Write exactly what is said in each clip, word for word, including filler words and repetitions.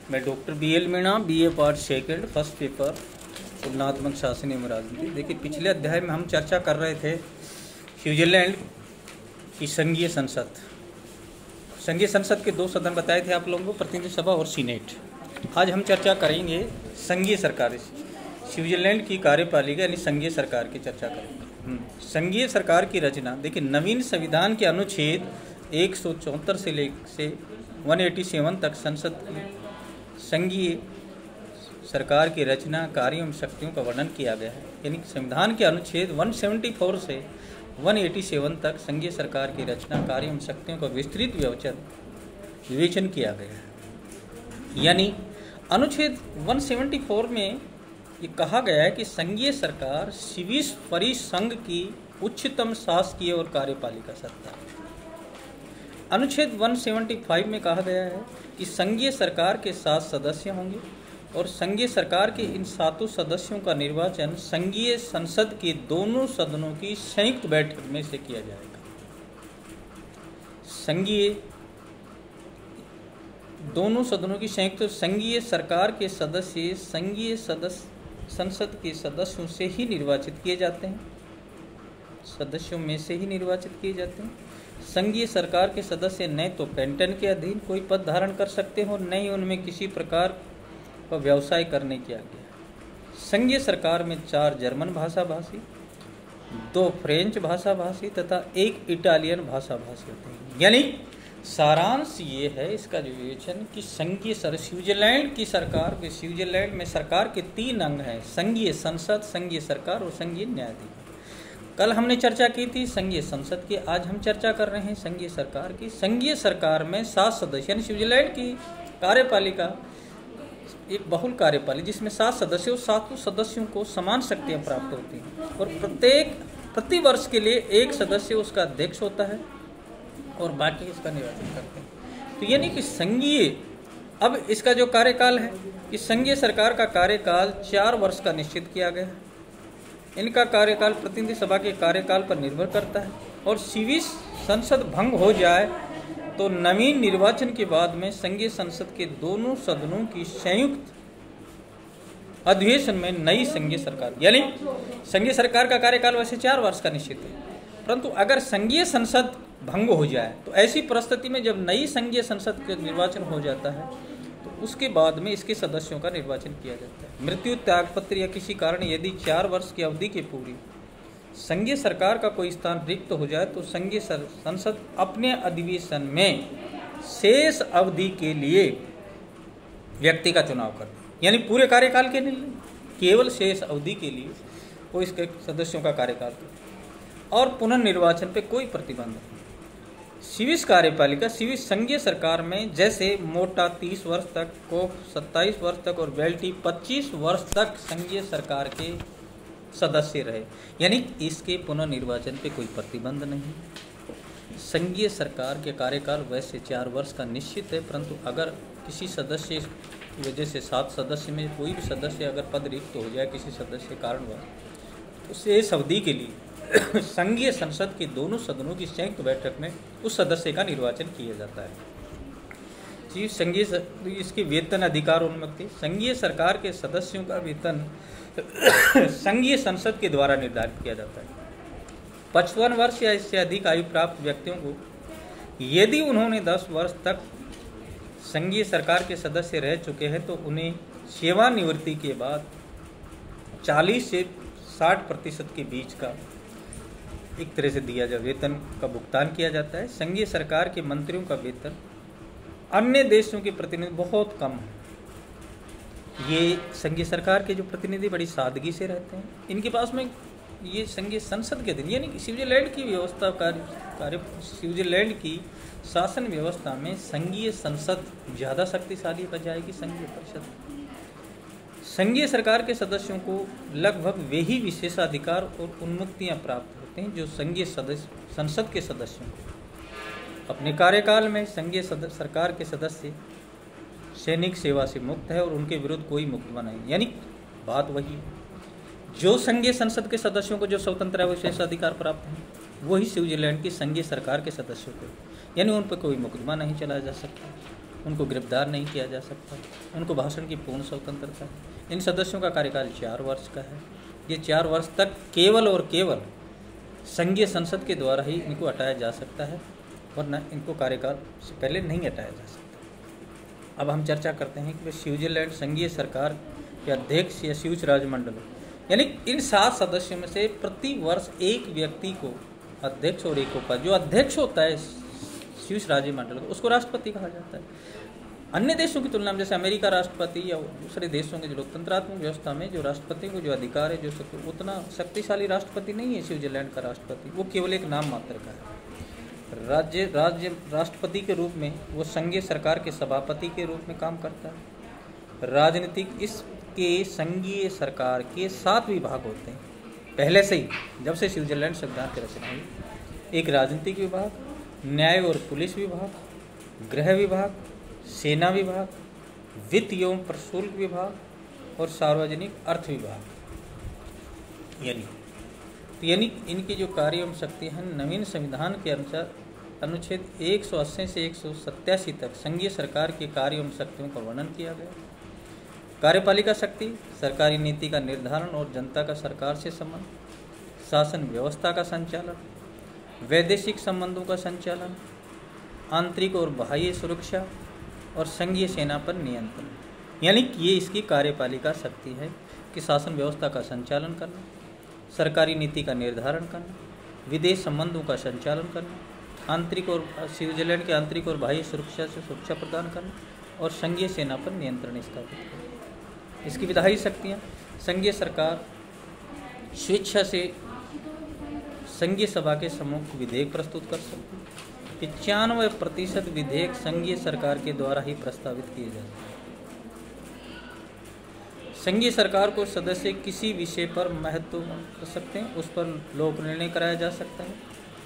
मैं doctor B L Meena, B A part second, first paper, तुलनात्मक शासन एवं राजनीति। देखिए, पिछले अध्याय में हम चर्चा कर रहे थे स्विट्जरलैंड की संघीय संसद। संघीय संसद के दो सदन बताए थे आप लोगों को, प्रतिनिधि सभा और सीनेट। आज हम चर्चा करेंगे संघीय सरकार, स्विट्जरलैंड की कार्यपालिका यानी संघीय सरकार की चर्चा करेंगे। संघीय सरकार की रचना, देखिए, नवीन संविधान के अनुच्छेद एक सौ चौहत्तर से लेकर से एक सौ सत्तासी तक संसद की संघीय सरकार की रचना, कार्यों एवं शक्तियों का वर्णन किया गया है। यानी संविधान के अनुच्छेद एक सौ चौहत्तर से एक सौ सत्तासी तक संघीय सरकार की रचना, कार्यों एवं शक्तियों का विस्तृत विवेचन विवेचन किया गया है। यानी अनुच्छेद एक सौ चौहत्तर में ये कहा गया है कि संघीय सरकार स्विस परिसंघ की उच्चतम शासकीय और कार्यपालिका सत्ता है। अनुच्छेद एक सौ पचहत्तर में कहा गया है कि संघीय सरकार के सात सदस्य होंगे और संघीय सरकार के इन सातों सदस्यों का निर्वाचन संघीय संसद के दोनों सदनों की संयुक्त बैठक में से किया जाएगा। संघीय दोनों सदनों की संयुक्त संघीय सरकार के सदस्य संघीय सदस्य संसद के सदस्यों से ही निर्वाचित किए जाते हैं, सदस्यों में से ही निर्वाचित किए जाते हैं। संघीय सरकार के सदस्य न तो पेंशन के अधीन कोई पद धारण कर सकते हैं और न ही उनमें किसी प्रकार का व्यवसाय करने की आज्ञा है। संघीय सरकार में चार जर्मन भाषा भाषी, दो फ्रेंच भाषा भाषी तथा एक इटालियन भाषा भाषी होते हैं। यानी सारांश ये है इसका जो विवेचन कि संघीय सर स्विट्जरलैंड की सरकार के स्विट्जरलैंड में सरकार के तीन अंग हैं, संघीय संसद, संघीय सरकार और संघीय न्यायाधिकार। कल हमने चर्चा की थी संघीय संसद की, आज हम चर्चा कर रहे हैं संघीय सरकार की। संघीय सरकार में सात सदस्य, यानी स्विट्जरलैंड की कार्यपालिका एक बहुल कार्यपालिका जिसमें सात सदस्य, और सातों सदस्यों को समान शक्तियाँ प्राप्त होती हैं और प्रत्येक प्रति वर्ष के लिए एक सदस्य उसका अध्यक्ष होता है और बाकी इसका निर्वाचन करते हैं। तो यानी कि संघीय, अब इसका जो कार्यकाल है कि संघीय सरकार का कार्यकाल चार वर्ष का निश्चित किया गया है। इनका कार्यकाल प्रतिनिधि सभा के कार्यकाल पर निर्भर करता है और स्विस संसद भंग हो जाए तो नवीन निर्वाचन के बाद में संघीय संसद के दोनों सदनों की संयुक्त अधिवेशन में नई संघीय सरकार, यानी संघीय सरकार का कार्यकाल वैसे चार वर्ष का निश्चित है, परंतु अगर संघीय संसद भंग हो जाए तो ऐसी परिस्थिति में जब नई संघीय संसद का निर्वाचन हो जाता है तो उसके बाद में इसके सदस्यों का निर्वाचन किया जाता है। मृत्यु, त्यागपत्र या किसी कारण यदि चार वर्ष की अवधि के पूरी संघीय सरकार का कोई स्थान रिक्त हो जाए तो संघीय संसद अपने अधिवेशन में शेष अवधि के लिए व्यक्ति का चुनाव करती है। यानी पूरे कार्यकाल के लिए, केवल शेष अवधि के लिए वो इसके सदस्यों का कार्यकाल करती और पुनर्निर्वाचन पे कोई प्रतिबंध नहीं। स्विस कार्यपालिका स्विस संघीय सरकार में जैसे मोटा तीस वर्ष तक, कोक सत्ताईस वर्ष तक और बेल्टी पच्चीस वर्ष तक संघीय सरकार के सदस्य रहे, यानी इसके पुनर्निर्वाचन पे कोई प्रतिबंध नहीं। संघीय सरकार के कार्यकाल वैसे चार वर्ष का निश्चित है, परंतु अगर किसी सदस्य की वजह से सात सदस्य में कोई भी सदस्य अगर पद रिक्त हो जाए किसी सदस्य के कारणवश, तो शेष अवधि के लिए संघीय संसद के दोनों सदनों की संयुक्त बैठक में उस सदस्य का निर्वाचन किया जाता है। जी, संघीय इसके वेतन अधिकार उन्मुक्ति, संघीय सरकार के सदस्यों का वेतन संघीय संसद के द्वारा निर्धारित किया जाता है। पचपन वर्ष या इससे अधिक आयु प्राप्त व्यक्तियों को यदि उन्होंने दस वर्ष तक संघीय सरकार के सदस्य रह चुके हैं तो उन्हें सेवानिवृत्ति के बाद चालीस से साठ प्रतिशत के बीच का एक तरह से दिया जा वेतन का भुगतान किया जाता है। संघीय सरकार के मंत्रियों का वेतन अन्य देशों के प्रतिनिधि बहुत कम है। ये संघीय सरकार के जो प्रतिनिधि बड़ी सादगी से रहते हैं, इनके पास में ये संघीय संसद के दिन, यानी कि स्विट्जरलैंड की व्यवस्था कार्य स्विट्जरलैंड की शासन व्यवस्था में संघीय संसद ज़्यादा शक्तिशाली हो जाएगी संघीय परिषद। संघीय सरकार के सदस्यों को लगभग वे ही विशेषाधिकार और उन्मुक्तियां प्राप्त होते हैं जो संघीय सदस्य संसद के सदस्यों को। अपने कार्यकाल में संघीय सरकार के सदस्य सैनिक सेवा से मुक्त है और उनके विरुद्ध कोई मुकदमा नहीं। यानी बात वही है, जो संघीय संसद के सदस्यों को जो स्वतंत्र विशेषाधिकार प्राप्त हैं वही स्विट्जरलैंड की संघीय सरकार के सदस्यों को, यानी उन पर कोई मुकदमा नहीं चलाया जा सकता। उनको गिरफ्तार नहीं किया जा सकता, उनको भाषण की पूर्ण स्वतंत्रता है। इन सदस्यों का कार्यकाल चार वर्ष का है। ये चार वर्ष तक केवल और केवल संघीय संसद के द्वारा ही इनको हटाया जा सकता है, वरना इनको कार्यकाल से पहले नहीं हटाया जा सकता। अब हम चर्चा करते हैं कि स्विट्जरलैंड संघीय सरकार के अध्यक्ष या स्विस राजमंडल, यानी इन सात सदस्यों में से प्रति वर्ष एक व्यक्ति को अध्यक्ष और एक उपाध्यक्ष, जो अध्यक्ष होता है स्विस राज्यमंडल को, उसको राष्ट्रपति कहा जाता है। अन्य देशों की तुलना में जैसे अमेरिका राष्ट्रपति या दूसरे देशों के जो लोकतंत्रात्मक व्यवस्था में जो राष्ट्रपति को जो अधिकार है, जो उतना शक्तिशाली राष्ट्रपति नहीं है स्विट्जरलैंड का राष्ट्रपति, वो केवल एक नाम मात्र का है। राज्य राज्य राष्ट्रपति के रूप में वो संघीय सरकार के सभापति के रूप में काम करता है। राजनीतिक इसके संघीय सरकार के सात विभाग होते हैं पहले से ही, जब से स्विट्जरलैंड संविधान की रचना हुई। एक राजनीतिक विभाग, न्याय और पुलिस विभाग, गृह विभाग, सेना विभाग, वित्त एवं प्रशुल्क विभाग और सार्वजनिक अर्थ विभाग। यानी तो यानी इनकी जो कार्य एवं शक्ति है, नवीन संविधान के अनुसार अनुच्छेद एक सौ अस्सी से एक सौ सत्तासी तक संघीय सरकार के कार्य एवं शक्तियों का वर्णन किया गया। कार्यपालिका शक्ति, सरकारी नीति का निर्धारण और जनता का सरकार से संबंध, शासन व्यवस्था का संचालन, वैदेशिक संबंधों का संचालन, आंतरिक और बाह्य सुरक्षा और संघीय सेना पर नियंत्रण। यानी कि ये इसकी कार्यपालिका शक्ति है कि शासन व्यवस्था का संचालन करना, सरकारी नीति का निर्धारण करना, विदेश संबंधों का संचालन करना, आंतरिक और स्विट्जरलैंड के आंतरिक और बाह्य सुरक्षा से सुरक्षा प्रदान करना और संघीय सेना पर नियंत्रण स्थापित करना। इसकी विधायी शक्तियाँ, संघीय सरकार स्वेच्छा से संघीय सभा के सम्मुख विधेयक प्रस्तुत कर सकती है। पचानवे प्रतिशत विधेयक संघीय सरकार के द्वारा ही प्रस्तावित किए जाते हैं। संघीय सरकार को सदस्य किसी विषय पर महत्व कर सकते हैं, उस पर लोक निर्णय कराया जा सकता है।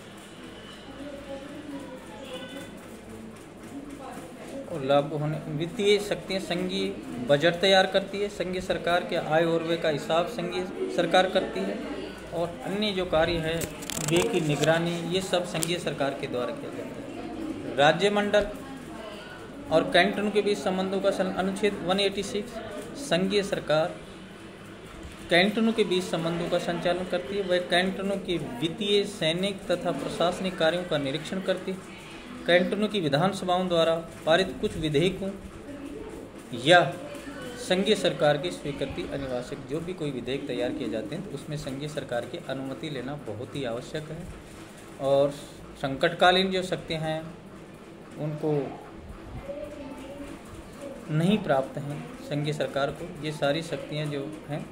और लागू होने वित्तीय शक्तियाँ, संघीय बजट तैयार करती है, संघीय सरकार के आय और व्यय का हिसाब संघीय सरकार करती है, और अन्य जो कार्य है व्यय की निगरानी, ये सब संघीय सरकार के द्वारा किया जाता है। राज्य मंडल और कैंटन के बीच संबंधों का अनुच्छेद एक सौ छियासी, संघीय सरकार कैंटनों के बीच संबंधों का संचालन करती है। वह कैंटनों के वित्तीय, सैनिक तथा प्रशासनिक कार्यों का निरीक्षण करती है। कैंटनों की विधानसभाओं द्वारा पारित कुछ विधेयकों या संघीय सरकार की स्वीकृति अनिवार्य, जो भी कोई विधेयक तैयार किए जाते हैं तो उसमें संघीय सरकार की अनुमति लेना बहुत ही आवश्यक है। और संकटकालीन जो शक्तियाँ हैं उनको नहीं प्राप्त हैं संघीय सरकार को। ये सारी शक्तियाँ जो हैं,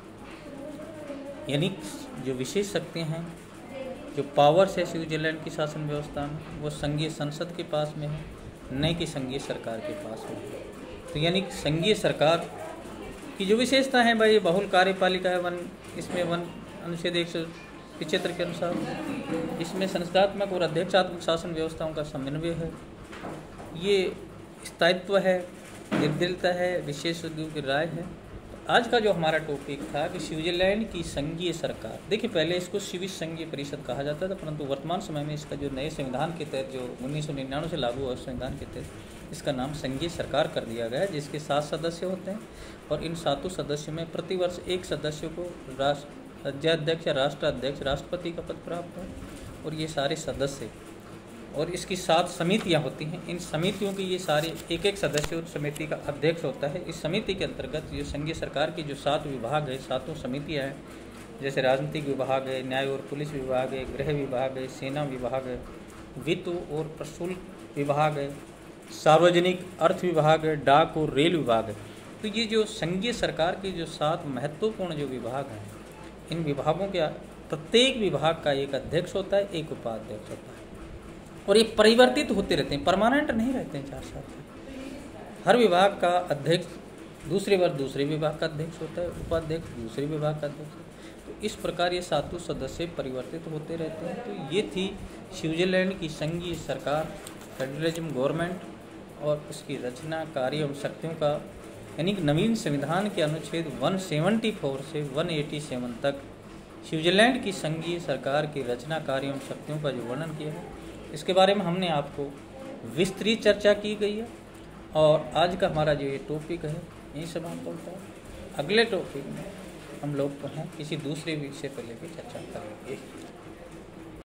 यानी जो विशेष शक्तियाँ हैं, जो पावर्स है स्विट्जरलैंड की शासन व्यवस्था में, वो संघीय संसद के पास में है, न कि संघीय सरकार के पास में है। तो यानी संघीय सरकार की जो विशेषता है भाई, बहुल कार्यपालिका है, वन इसमें वन अनुच्छेद एक सौ पिछहत्तर के अनुसार इसमें संस्थात्मक और अध्यक्षात्मक शासन व्यवस्थाओं का समन्वय है। ये स्थायित्व है, निर्दलीयता है, विशेषज्ञों की राय है। आज का जो हमारा टॉपिक था कि स्विट्जरलैंड की संघीय सरकार, देखिए पहले इसको स्विस संघीय परिषद कहा जाता था, परंतु वर्तमान समय में इसका जो नए संविधान के तहत जो उन्नीस सौ निन्यानवे से लागू हुआ संविधान के तहत इसका नाम संघीय सरकार कर दिया गया है, जिसके सात सदस्य होते हैं। और इन सातों सदस्यों में प्रतिवर्ष एक सदस्य को राष्ट्र राज्याध्यक्ष या राष्ट्राध्यक्ष राष्ट्रपति का पद प्राप्त है। और ये सारे सदस्य, और इसकी सात समितियां होती हैं। इन समितियों की ये सारे एक एक सदस्य उस समिति का अध्यक्ष होता है। इस समिति के अंतर्गत जो संघीय सरकार की जो सात विभाग है, सातों समितियां हैं, जैसे राजनीतिक विभाग है, न्याय और पुलिस विभाग है, गृह विभाग है, सेना विभाग है, वित्त और प्रशुल्क विभाग है, सार्वजनिक अर्थ विभाग है, डाक और रेल विभाग है। तो ये जो संघीय सरकार के जो सात महत्वपूर्ण जो विभाग हैं, इन विभागों के प्रत्येक विभाग का एक अध्यक्ष होता है, एक उपाध्यक्ष होता है। और ये परिवर्तित होते रहते हैं, परमानेंट नहीं रहते हैं चार साल तक। हर विभाग का अध्यक्ष दूसरे बार दूसरे विभाग का अध्यक्ष होता है, उपाध्यक्ष दूसरे विभाग का अध्यक्ष होता है। तो इस प्रकार ये सातों सदस्य परिवर्तित होते रहते हैं। तो ये थी स्विट्जरलैंड की संघीय सरकार, फेडरलिज्म गवर्नमेंट, और उसकी रचना, कार्य एवं शक्तियों का, यानी कि नवीन संविधान के अनुच्छेद एक सौ चौहत्तर से एक सौ सत्तासी तक स्विट्जरलैंड की संघीय सरकार की रचना, कार्य एवं शक्तियों का जो वर्णन किया है, इसके बारे में हमने आपको विस्तृत चर्चा की गई है। और आज का हमारा जो ये टॉपिक है यही समाप्त होता है। अगले टॉपिक में हम लोग को हैं किसी दूसरे विषय पर लेकर चर्चा करेंगे।